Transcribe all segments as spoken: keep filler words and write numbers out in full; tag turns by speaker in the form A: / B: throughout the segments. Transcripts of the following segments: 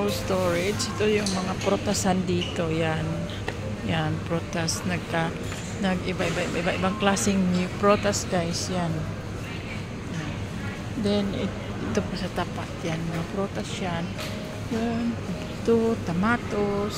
A: cold storage. Ito yung mga prutasan dito. Yan. Yan, prutas. Nagka, nag-iba-iba, iba-ibang klaseng prutas, guys. Yan. Yan. Then, it, ito pa sa tapat. Yan, mga prutas yan. Yan. Ito, tomatoes.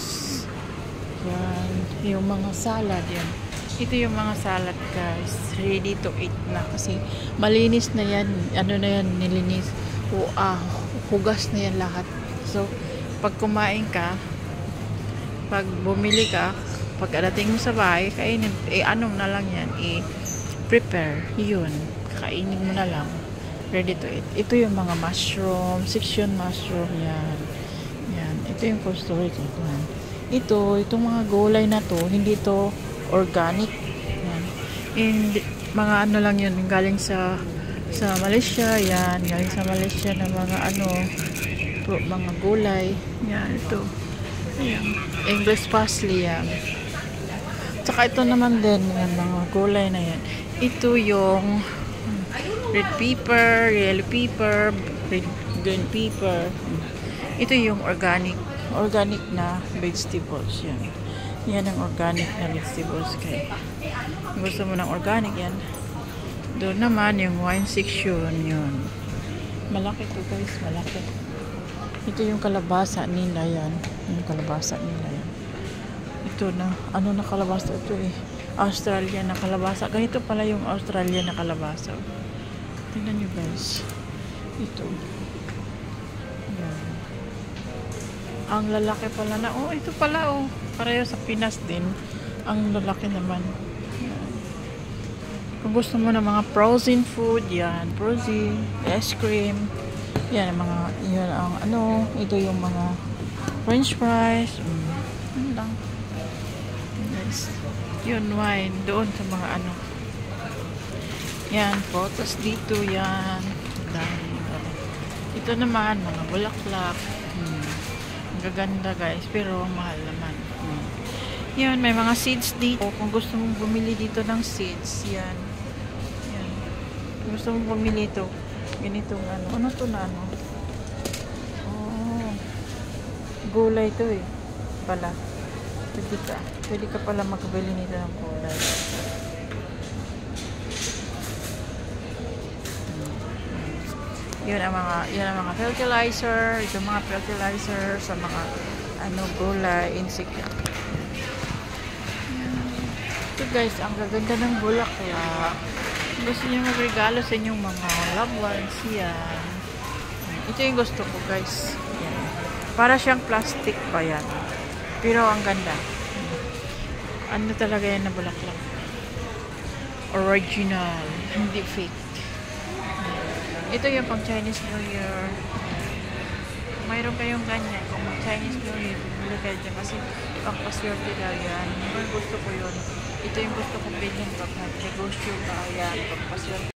A: Yan. Yung mga salad. Yan. Ito yung mga salad, guys. Ready to eat na. Kasi, malinis na yan. Ano na yan, nilinis. O, ah, hugas na yan lahat. So, pag kumain ka, pag bumili ka, pag dating mo sa bahay, kainin, eh, anong na lang yan, i-prepare, yun, kainin mo na lang, ready to eat. Ito yung mga mushroom, section mushroom, yan, yan, ito yung cold storage, yan. Ito, itong mga gulay na to, hindi to organic, yan, and, mga ano lang yun, galing sa, sa Malaysia, yan, galing sa Malaysia na mga ano, pro, mga gulay, yan, ito, yan, English parsley, yan. Tsaka ito naman din, yan, mga gulay na yan. Ito yung red pepper, yellow pepper, red, green pepper. Ito yung organic, organic na vegetables, yan. Yan ang organic na vegetables, kaya gusto mo ng organic, yan. Doon naman yung wine section, yun. Malaki to, guys, malaki. Ito yung kalabasa nila, yan. Yung kalabasa nila, yan. Ito na, ano na kalabasa ito eh. Australian na kalabasa. Ganito pala yung Australian na kalabasa. Tingnan nyo, guys. Ito. Yan. Ang lalaki pala na, oh, ito pala, oh. Pareho sa Pinas din. Ang lalaki naman. Yan. Kung gusto mo ng mga frozen food, yan, frozen, ice cream, yan, mga, yan ang, ano, ito yung mga french fries, mm, ano lang, yes. Yun, wine, doon sa mga, ano, yan, photos dito, yan, dahil, ito naman, mga bulaklak, hmm, ang gaganda, guys, pero mahal naman, hmm. Yan, may mga seeds dito, kung gusto mong bumili dito ng seeds, yan, gusto mong bumili ito ganitong ano, ano to na ano, oh, gulay to eh pala, pwede ka pwede ka pala magbili nito ng gulay. Yun ang mga, yun ang mga fertilizer, ito mga fertilizer sa mga ano, gulay, insect. Ito, guys, ang gaganda ng bulaklak. Gusto niyo magregalo sa inyong mga loved ones, yan. Ito yung gusto ko, guys. Yan. Para siyang plastic pa yan. Pero ang ganda. Ano talaga yan na bulaklak? Original. Hindi fake. Ito yung pang Chinese New Year. Kung mayroon kayong ganyan, kung mag Chinese New Year, bumili kayo dyan kasi pang paswerte daw yan. Yung gusto ko yun. Ito yung gusto kong bilhin pag nag-negosyo ka, yan, pagpaswerte